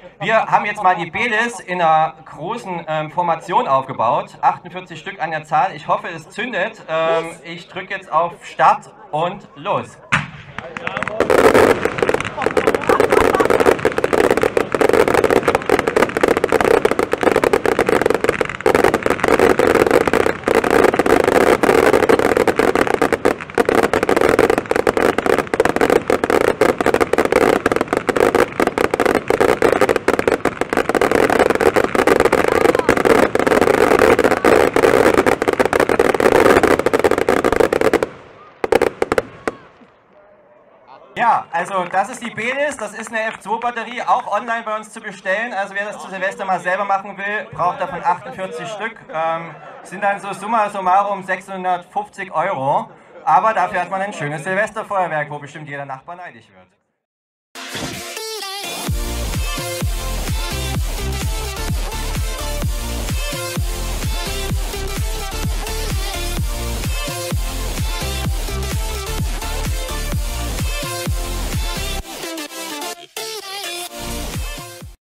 Wir haben jetzt mal die Belis in einer großen Formation aufgebaut, 48 Stück an der Zahl. Ich hoffe, es zündet. Ich drücke jetzt auf Start und los. Ja, also das ist die Belis, das ist eine F2-Batterie, auch online bei uns zu bestellen. Also wer das zu Silvester mal selber machen will, braucht davon 48 Stück. Sind dann so summa summarum 650 €. Aber dafür hat man ein schönes Silvesterfeuerwerk, wo bestimmt jeder Nachbar neidisch wird.